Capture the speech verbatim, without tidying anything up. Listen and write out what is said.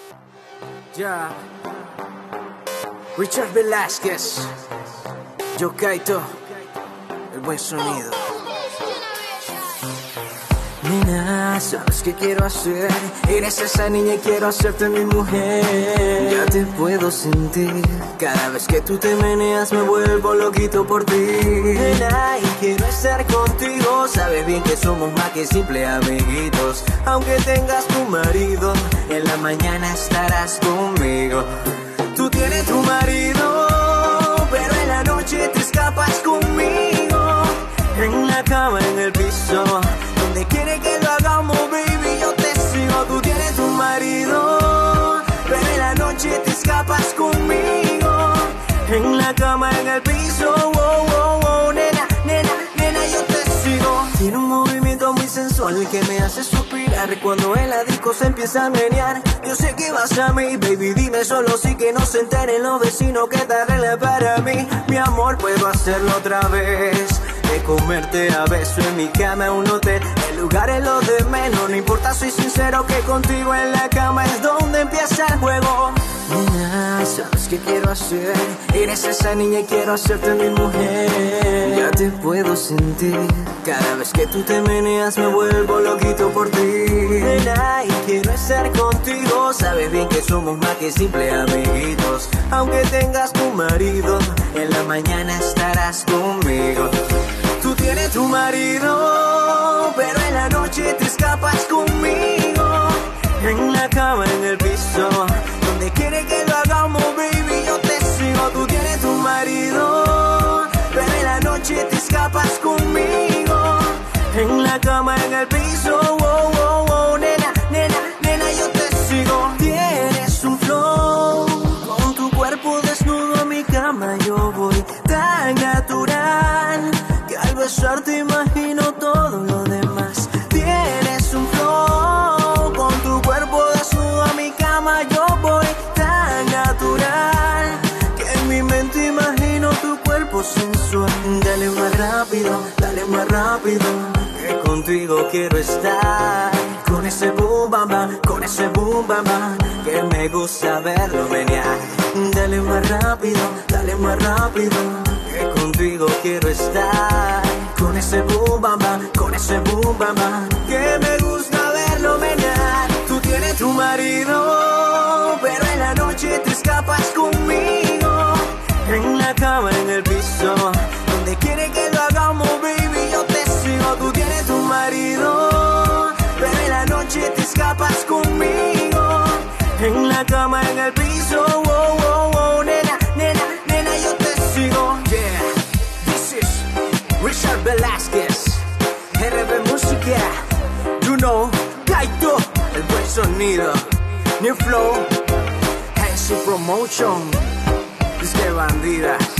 Ya. Richard Velázquez, Yo Kaito, el buen sonido. Nena, sabes qué quiero hacer. Eres esa niña y quiero hacerte mi mujer. Ya te puedo sentir. Cada vez que tú te meneas me vuelvo loquito por ti. Nena, y quiero estar contigo. Sabes bien que somos más que simples amiguitos. Aunque tengas tu marido, en la mañana estarás conmigo. Tú tienes tu marido, pero en la noche te escapas conmigo. En la cama, en el piso, donde quiere que lo hagamos, baby, yo te sigo. Tú tienes tu marido, pero en la noche te escapas conmigo. En la cama, en el piso, wow, wow, wow, nena, nena, nena, yo te sigo. Tiene un movimiento muy sensual que me hace suspirar cuando en la disco se empieza a menear. Yo sé que vas a mí, baby, dime solo sí, que no se enteren los vecinos que te arregla para mí. Mi amor, puedo hacerlo otra vez, de comerte a beso en mi cama en un hotel. El lugar es lo de menos, no importa, soy sincero que contigo en la cama es donde empieza el juego. Nena, sabes qué quiero hacer. Eres esa niña y quiero hacerte mi mujer. Ya te puedo sentir. Cada vez que tú te meneas me vuelvo loquito por ti. Nena, y quiero estar contigo. Sabes bien que somos más que simples amiguitos. Aunque tengas tu marido, en la mañana estarás conmigo. Tú tienes tu marido, pero en la noche te escapas conmigo. En la cama, en el piso, donde quiere que lo hagamos, baby, yo te sigo. Tú tienes tu marido, pero en la noche te escapas conmigo. En la cama, en el piso, wow, wow, wow, nena, nena, nena, yo te sigo. Tienes un flow, con tu cuerpo desnudo a mi cama yo voy. Tan natural, que al besarte imagino todo lo demás. Tienes un flow, con tu cuerpo desnudo a mi cama yo voy. Tan natural, que en mi mente imagino tu cuerpo sensual. Dale más rápido, dale más rápido, que contigo quiero estar. Con ese boom bam bam, con ese boom bam bam, que me gusta verlo menear. Dale más rápido, dale más rápido, que contigo quiero estar. Con ese boom bam bam, con ese boom bam bam, que me gusta verlo menear. Tú tienes tu marido, pero en la noche te escapas conmigo. En la cama, en el piso, donde quiere que lo hagamos, baby, yo te sigo. Tú tienes tu marido, pero en la noche te escapas conmigo. En la cama, en el piso, wow, wow, wow, nena, nena, nena, yo te sigo. Yeah, this is Richard Velázquez, R B Música, you know, Kaito, el buen sonido, New Flow, Handsy Promotion, es que bandida.